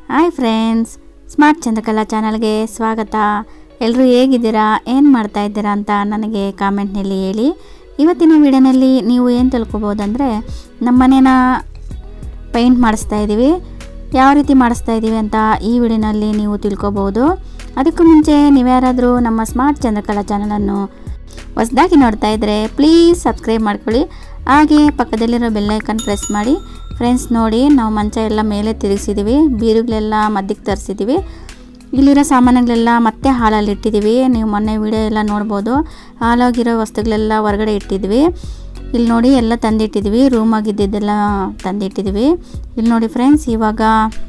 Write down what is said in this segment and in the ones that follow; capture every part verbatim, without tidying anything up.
Hi friends, smart Chandrakala ಚಾನಲ್ಗೆ ಸ್ವಾಗತ. ಎಲ್ಲರೂ ಹೇಗಿದ್ದೀರಾ, ಏನು ಮಾಡ್ತಾ ಇದ್ದೀರಾ ಅಂತ ನನಗೆ ಕಾಮೆಂಟ್ನಲ್ಲಿ ಹೇಳಿ. ಇವತ್ತಿನ ವಿಡಿಯೋನಲ್ಲಿ ನೀವು ಏನು ತಿಳ್ಕೊಬೋದಂದರೆ, ನಮ್ಮ ಮನೇನ ಪೇಂಟ್ ಮಾಡಿಸ್ತಾ ಇದ್ದೀವಿ. ಯಾವ ರೀತಿ ಮಾಡಿಸ್ತಾ ಇದ್ದೀವಿ ಅಂತ ಈ ವಿಡಿಯೋನಲ್ಲಿ ನೀವು ತಿಳ್ಕೊಬೋದು. ಅದಕ್ಕೂ ಮುಂಚೆ ನೀವ್ಯಾರಾದರೂ ನಮ್ಮ ಸ್ಮಾರ್ಟ್ ಚಂದ್ರಕಲಾ ಚಾನಲನ್ನು ಹೊಸದಾಗಿ ನೋಡ್ತಾ ಇದ್ದರೆ ಪ್ಲೀಸ್ ಸಬ್ಸ್ಕ್ರೈಬ್ ಮಾಡ್ಕೊಳ್ಳಿ. ಹಾಗೆ ಪಕ್ಕದಲ್ಲಿರೋ ಬೆಲ್ ಐಕಾನ್ ಪ್ರೆಸ್ ಮಾಡಿ. ಫ್ರೆಂಡ್ಸ್ ನೋಡಿ, ನಾವು ಮಂಚ ಎಲ್ಲ ಮೇಲೆ ತಿರುಗಿಸಿದ್ದೀವಿ, ಬೀರುಗಳೆಲ್ಲ ಮಧ್ಯಕ್ಕೆ ತರಿಸಿದ್ದೀವಿ. ಇಲ್ಲಿರೋ ಸಾಮಾನುಗಳೆಲ್ಲ ಮತ್ತೆ ಹಾಲಲ್ಲಿ ಇಟ್ಟಿದ್ದೀವಿ. ನೀವು ಮೊನ್ನೆ ವಿಡಿಯೋ ಎಲ್ಲ ನೋಡ್ಬೋದು. ಹಾಲಾಗಿರೋ ವಸ್ತುಗಳೆಲ್ಲ ಹೊರಗಡೆ ಇಟ್ಟಿದ್ವಿ. ಇಲ್ಲಿ ನೋಡಿ ಎಲ್ಲ ತಂದಿಟ್ಟಿದ್ವಿ, ರೂಮಾಗಿದ್ದೆಲ್ಲ ತಂದಿಟ್ಟಿದ್ವಿ. ಇಲ್ಲಿ ನೋಡಿ ಫ್ರೆಂಡ್ಸ್, ಇವಾಗ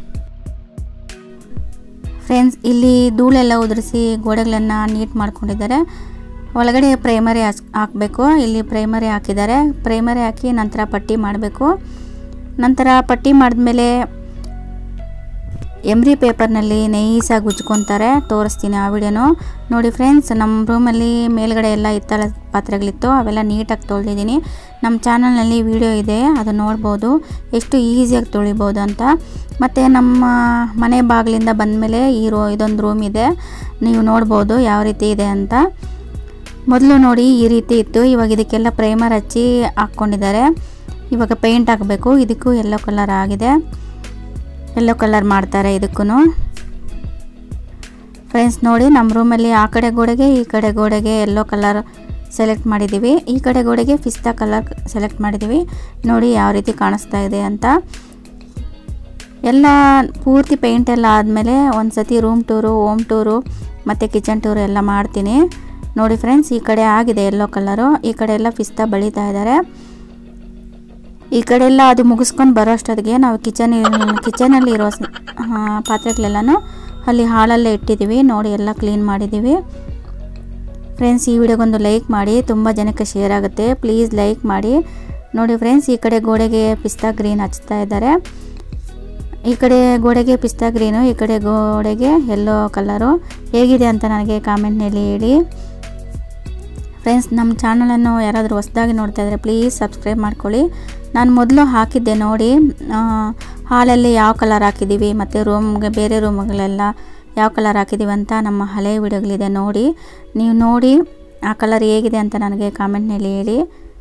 ಫ್ರೆಂಡ್ಸ್ ಇಲ್ಲಿ ಧೂಳೆಲ್ಲ ಉದುರಿಸಿ ಗೋಡೆಗಳನ್ನು ನೀಟ್ ಮಾಡ್ಕೊಂಡಿದ್ದಾರೆ. ಒಳಗಡೆ ಪ್ರೈಮರಿ ಹಾಕಬೇಕು. ಇಲ್ಲಿ ಪ್ರೈಮರಿ ಹಾಕಿದ್ದಾರೆ. ಪ್ರೈಮರಿ ಹಾಕಿ ನಂತರ ಪಟ್ಟಿ ಮಾಡಬೇಕು. ನಂತರ ಪಟ್ಟಿ ಮಾಡಿದ್ಮೇಲೆ ಎಮ್ರಿ ಪೇಪರ್ನಲ್ಲಿ ನೈಸಾಗಿ ಉಜ್ಕೊತಾರೆ. ತೋರಿಸ್ತೀನಿ ಆ ವಿಡಿಯೋನು ನೋಡಿ. ಫ್ರೆಂಡ್ಸ್, ನಮ್ಮ ರೂಮಲ್ಲಿ ಮೇಲ್ಗಡೆ ಎಲ್ಲ ಹಿತ್ತಲ ಪಾತ್ರೆಗಳಿತ್ತು, ಅವೆಲ್ಲ ನೀಟಾಗಿ ತೊಳೆದಿದ್ದೀನಿ. ನಮ್ಮ ಚಾನಲ್ನಲ್ಲಿ ವಿಡಿಯೋ ಇದೆ, ಅದು ನೋಡ್ಬೋದು ಎಷ್ಟು ಈಸಿಯಾಗಿ ತೊಳಿಬೋದು ಅಂತ. ಮತ್ತು ನಮ್ಮ ಮನೆ ಬಾಗಿಲಿಂದ ಬಂದಮೇಲೆ ಈ ರೋ ಇದೊಂದು ರೂಮ್ ಇದೆ, ನೀವು ನೋಡ್ಬೋದು ಯಾವ ರೀತಿ ಇದೆ ಅಂತ. ಮೊದಲು ನೋಡಿ ಈ ರೀತಿ ಇತ್ತು, ಇವಾಗ ಇದಕ್ಕೆಲ್ಲ ಪ್ರೈಮರ್ ಹಚ್ಚಿ ಹಾಕ್ಕೊಂಡಿದ್ದಾರೆ. ಇವಾಗ ಪೇಂಟ್ ಹಾಕಬೇಕು. ಇದಕ್ಕೂ ಯೆಲ್ಲೋ ಕಲರ್ ಆಗಿದೆ, ಯೆಲ್ಲೋ ಕಲರ್ ಮಾಡ್ತಾರೆ ಇದಕ್ಕೂ. ಫ್ರೆಂಡ್ಸ್ ನೋಡಿ, ನಮ್ಮ ರೂಮಲ್ಲಿ ಆ ಕಡೆ ಗೋಡೆಗೆ ಈ ಕಡೆ ಗೋಡೆಗೆ ಯೆಲ್ಲೋ ಕಲರ್ ಸೆಲೆಕ್ಟ್ ಮಾಡಿದ್ದೀವಿ. ಈ ಕಡೆ ಗೋಡೆಗೆ ಪಿಸ್ತಾ ಕಲರ್ ಸೆಲೆಕ್ಟ್ ಮಾಡಿದ್ದೀವಿ. ನೋಡಿ ಯಾವ ರೀತಿ ಕಾಣಿಸ್ತಾ ಇದೆ ಅಂತ. ಎಲ್ಲ ಪೂರ್ತಿ ಪೇಂಟ್ ಎಲ್ಲ ಆದಮೇಲೆ ಒಂದು ಸತಿ ರೂಮ್ ಟೂರು, ಹೋಮ್ ಟೂರು ಮತ್ತು ಕಿಚನ್ ಟೂರು ಎಲ್ಲ ಮಾಡ್ತೀನಿ. ನೋಡಿ ಫ್ರೆಂಡ್ಸ್, ಈ ಕಡೆ ಆಗಿದೆ ಯೆಲ್ಲೋ ಕಲರು, ಈ ಕಡೆ ಎಲ್ಲ ಪಿಸ್ತಾ ಬಳಿತಾ ಇದ್ದಾರೆ. ಈ ಕಡೆ ಎಲ್ಲ ಅದು ಮುಗಿಸ್ಕೊಂಡು ಬರೋ ಅಷ್ಟೊತ್ತಿಗೆ ನಾವು ಕಿಚನ್ ಕಿಚನಲ್ಲಿ ಇರೋ ಪಾತ್ರೆಗಳೆಲ್ಲನೂ ಅಲ್ಲಿ ಹಾಳಲ್ಲೇ ಇಟ್ಟಿದ್ದೀವಿ. ನೋಡಿ ಎಲ್ಲ ಕ್ಲೀನ್ ಮಾಡಿದ್ದೀವಿ. ಫ್ರೆಂಡ್ಸ್, ಈ ವಿಡಿಯೋಗೊಂದು ಲೈಕ್ ಮಾಡಿ, ತುಂಬ ಜನಕ್ಕೆ ಶೇರ್ ಆಗುತ್ತೆ, ಪ್ಲೀಸ್ ಲೈಕ್ ಮಾಡಿ. ನೋಡಿ ಫ್ರೆಂಡ್ಸ್, ಈ ಕಡೆ ಗೋಡೆಗೆ ಪಿಸ್ತಾ ಗ್ರೀನ್ ಹಚ್ತಾ ಇದ್ದಾರೆ. ಈ ಕಡೆ ಗೋಡೆಗೆ ಪಿಸ್ತಾ ಗ್ರೀನು, ಈ ಕಡೆ ಗೋಡೆಗೆ ಯೆಲ್ಲೋ ಕಲರು. ಹೇಗಿದೆ ಅಂತ ನನಗೆ ಕಾಮೆಂಟ್ನಲ್ಲಿ ಹೇಳಿ. ಫ್ರೆಂಡ್ಸ್, ನಮ್ಮ ಚಾನಲನ್ನು ಯಾರಾದರೂ ಹೊಸದಾಗಿ ನೋಡ್ತಾ ಇದ್ದರೆ ಪ್ಲೀಸ್ ಸಬ್ಸ್ಕ್ರೈಬ್ ಮಾಡ್ಕೊಳ್ಳಿ. ನಾನು ಮೊದಲು ಹಾಕಿದ್ದೆ ನೋಡಿ, ಹಾಲಲ್ಲಿ ಯಾವ ಕಲರ್ ಹಾಕಿದ್ದೀವಿ ಮತ್ತು ರೂಮ್ಗೆ ಬೇರೆ ರೂಮ್ಗಳೆಲ್ಲ ಯಾವ ಕಲರ್ ಹಾಕಿದ್ದೀವಿ ಅಂತ ನಮ್ಮ ಹಳೆಯ ವಿಡಿಯೋಗಳಿದೆ ನೋಡಿ. ನೀವು ನೋಡಿ ಆ ಕಲರ್ ಹೇಗಿದೆ ಅಂತ ನನಗೆ ಕಾಮೆಂಟ್ನಲ್ಲಿ ಹೇಳಿ.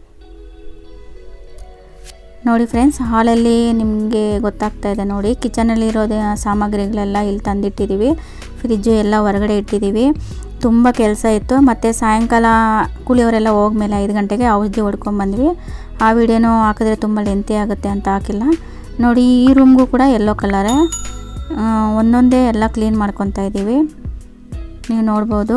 ನೋಡಿ ಫ್ರೆಂಡ್ಸ್, ಹಾಲಲ್ಲಿ ನಿಮಗೆ ಗೊತ್ತಾಗ್ತಾ ಇದೆ ನೋಡಿ. ಕಿಚನಲ್ಲಿರೋದು ಸಾಮಗ್ರಿಗಳೆಲ್ಲ ಇಲ್ಲಿ ತಂದಿಟ್ಟಿದ್ದೀವಿ. ಫ್ರಿಜ್ಜು ಎಲ್ಲ ಹೊರಗಡೆ ಇಟ್ಟಿದ್ದೀವಿ. ತುಂಬ ಕೆಲಸ ಇತ್ತು. ಮತ್ತು ಸಾಯಂಕಾಲ ಕೂಲಿಯವರೆಲ್ಲ ಹೋಗ್ಮೇಲೆ ಐದು ಗಂಟೆಗೆ ಔಷಧಿ ಹೊಡ್ಕೊಂಡ್ಬಂದ್ವಿ. ಆ ವಿಡಿಯೋನೂ ಹಾಕಿದ್ರೆ ತುಂಬ ಲೆಂತಿ ಆಗುತ್ತೆ ಅಂತ ಹಾಕಿಲ್ಲ. ನೋಡಿ, ಈ ರೂಮ್ಗೂ ಕೂಡ ಯೆಲ್ಲೋ ಕಲರೇ. ಒಂದೊಂದೇ ಎಲ್ಲ ಕ್ಲೀನ್ ಮಾಡ್ಕೊತಾ ಇದ್ದೀವಿ, ನೀವು ನೋಡ್ಬೋದು.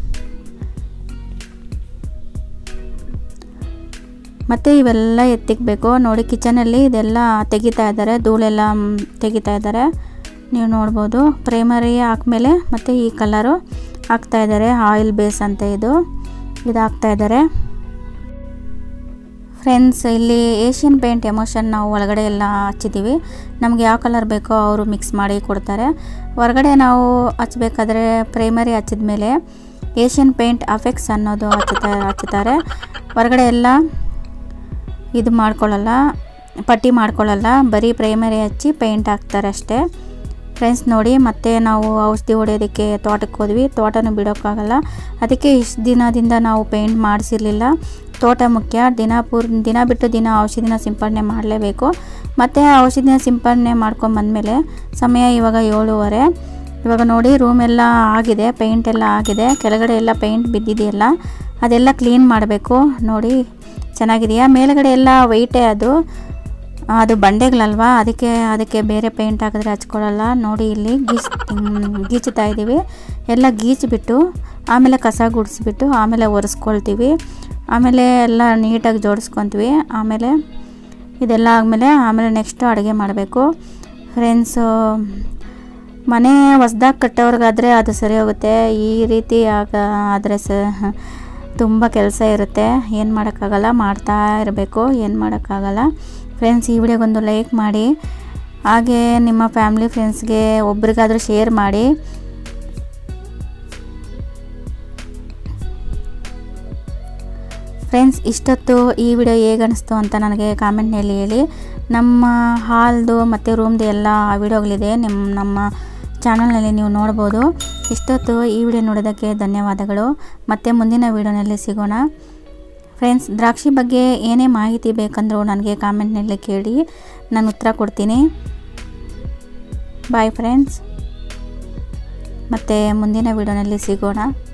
ಮತ್ತು ಇವೆಲ್ಲ ಎತ್ತಿಕ್ಬೇಕು. ನೋಡಿ, ಕಿಚನಲ್ಲಿ ಇದೆಲ್ಲ ತೆಗಿತಾ ಇದ್ದಾರೆ, ಧೂಳೆಲ್ಲ ತೆಗಿತಾ ಇದ್ದಾರೆ, ನೀವು ನೋಡ್ಬೋದು. ಪ್ರೈಮರಿ ಹಾಕ್ಮೇಲೆ ಮತ್ತು ಈ ಕಲರು ಹಾಕ್ತಾ ಇದ್ದಾರೆ, ಆಯಿಲ್ ಬೇಸ್ ಅಂತ ಇದು ಇದು ಹಾಕ್ತಾ ಇದ್ದಾರೆ. ಫ್ರೆಂಡ್ಸ್, ಇಲ್ಲಿ ಏಷ್ಯನ್ ಪೇಂಟ್ ಎಮೋಷನ್ ನಾವು ಒಳಗಡೆ ಎಲ್ಲ ಹಚ್ಚಿದ್ದೀವಿ. ನಮಗೆ ಯಾವ ಕಲರ್ ಬೇಕೋ ಅವರು ಮಿಕ್ಸ್ ಮಾಡಿ ಕೊಡ್ತಾರೆ. ಹೊರಗಡೆ ನಾವು ಹಚ್ಚಬೇಕಾದ್ರೆ ಪ್ರೈಮರಿ ಹಚ್ಚಿದ ಮೇಲೆ ಏಷ್ಯನ್ ಪೇಂಟ್ ಅಫೆಕ್ಟ್ಸ್ ಅನ್ನೋದು ಹಚ್ಚುತ್ತಾ ಹಚ್ಚುತ್ತಾರೆ. ಹೊರಗಡೆ ಎಲ್ಲ ಇದು ಮಾಡ್ಕೊಳ್ಳಲ್ಲ, ಪಟ್ಟಿ ಮಾಡ್ಕೊಳ್ಳಲ್ಲ, ಬರೀ ಪ್ರೈಮರಿ ಹಚ್ಚಿ ಪೇಂಟ್ ಹಾಕ್ತಾರೆ ಅಷ್ಟೇ. ಫ್ರೆಂಡ್ಸ್ ನೋಡಿ, ಮತ್ತೆ ನಾವು ಔಷಧಿ ಹೊಡೆಯೋದಕ್ಕೆ ತೋಟಕ್ಕೆ ಹೋದ್ವಿ. ತೋಟನೂ ಬಿಡೋಕ್ಕಾಗಲ್ಲ, ಅದಕ್ಕೆ ಇಷ್ಟು ದಿನದಿಂದ ನಾವು ಪೇಂಟ್ ಮಾಡಿಸಿರಲಿಲ್ಲ. ತೋಟ ಮುಖ್ಯ, ದಿನ ಪೂರ್ ದಿನ ಬಿಟ್ಟು ದಿನ ಔಷಧಿನ ಸಿಂಪಡಣೆ ಮಾಡಲೇಬೇಕು. ಮತ್ತು ಔಷಧಿನ ಸಿಂಪಡಣೆ ಮಾಡ್ಕೊಂಬಂದಮೇಲೆ ಸಮಯ ಇವಾಗ ಏಳುವರೆ. ಇವಾಗ ನೋಡಿ, ರೂಮೆಲ್ಲ ಆಗಿದೆ, ಪೇಂಟ್ ಎಲ್ಲ ಆಗಿದೆ. ಕೆಳಗಡೆ ಎಲ್ಲ ಪೇಂಟ್ ಬಿದ್ದಿದೆಯಲ್ಲ, ಅದೆಲ್ಲ ಕ್ಲೀನ್ ಮಾಡಬೇಕು. ನೋಡಿ ಚೆನ್ನಾಗಿದೆಯಾ? ಮೇಲುಗಡೆ ಎಲ್ಲ ವೈಟೇ, ಅದು ಅದು ಬಂಡೆಗಳಲ್ವಾ, ಅದಕ್ಕೆ ಅದಕ್ಕೆ ಬೇರೆ ಪೇಂಟ್ ಹಾಕಿದ್ರೆ ಹಚ್ಕೊಳ್ಳಲ್ಲ. ನೋಡಿ, ಇಲ್ಲಿ ಗೀಚ್ ಗೀಚುತ್ತಾ ಇದ್ದೀವಿ. ಎಲ್ಲ ಗೀಚಿಬಿಟ್ಟು ಆಮೇಲೆ ಕಸ ಗುಡಿಸ್ಬಿಟ್ಟು ಆಮೇಲೆ ಒರೆಸ್ಕೊಳ್ತೀವಿ. ಆಮೇಲೆ ಎಲ್ಲ ನೀಟಾಗಿ ಜೋಡಿಸ್ಕೊತೀವಿ. ಆಮೇಲೆ ಇದೆಲ್ಲ ಆದಮೇಲೆ ಆಮೇಲೆ ನೆಕ್ಸ್ಟು ಅಡುಗೆ ಮಾಡಬೇಕು. ಫ್ರೆಂಡ್ಸು, ಮನೆ ಹೊಸ್ದಾಗಿ ಕಟ್ಟೋರ್ಗಾದರೆ ಅದು ಸರಿ ಹೋಗುತ್ತೆ. ಈ ರೀತಿ ಆಗ ಆದರೆ ಸ ತುಂಬ ಕೆಲಸ ಇರುತ್ತೆ, ಏನು ಮಾಡೋಕ್ಕಾಗಲ್ಲ, ಮಾಡ್ತಾ ಇರಬೇಕು, ಏನು ಮಾಡೋಕ್ಕಾಗಲ್ಲ. ಫ್ರೆಂಡ್ಸ್, ಈ ವಿಡಿಯೋಗೊಂದು ಲೈಕ್ ಮಾಡಿ, ಹಾಗೆ ನಿಮ್ಮ ಫ್ಯಾಮಿಲಿ ಫ್ರೆಂಡ್ಸ್ಗೆ ಒಬ್ರಿಗಾದರೂ ಶೇರ್ ಮಾಡಿ. ಫ್ರೆಂಡ್ಸ್, ಇಷ್ಟೊತ್ತು ಈ ವಿಡಿಯೋ ಹೇಗೆ ಅನಿಸ್ತು ಅಂತ ನನಗೆ ಕಾಮೆಂಟ್ನಲ್ಲಿ ಹೇಳಿ. ನಮ್ಮ ಹಾಲ್ದು ಮತ್ತು ರೂಮ್ದು ಎಲ್ಲ ವಿಡಿಯೋಗಳಿದೆ ನಿಮ್ಮ ನಮ್ಮ ಚಾನಲ್ನಲ್ಲಿ ನೀವು ನೋಡ್ಬೋದು. ಇಷ್ಟೊತ್ತು ಈ ವಿಡಿಯೋ ನೋಡೋದಕ್ಕೆ ಧನ್ಯವಾದಗಳು. ಮತ್ತೆ ಮುಂದಿನ ವಿಡಿಯೋನಲ್ಲಿ ಸಿಗೋಣ ಫ್ರೆಂಡ್ಸ್. ದ್ರಾಕ್ಷಿ ಬಗ್ಗೆ ಏನೇ ಮಾಹಿತಿ ಬೇಕಂದ್ರೂ ನನಗೆ ಕಾಮೆಂಟ್ನಲ್ಲಿ ಕೇಳಿ, ನಾನು ಉತ್ತರ ಕೊಡ್ತೀನಿ. ಬಾಯ್ ಫ್ರೆಂಡ್ಸ್, ಮತ್ತೆ ಮುಂದಿನ ವಿಡಿಯೋನಲ್ಲಿ ಸಿಗೋಣ.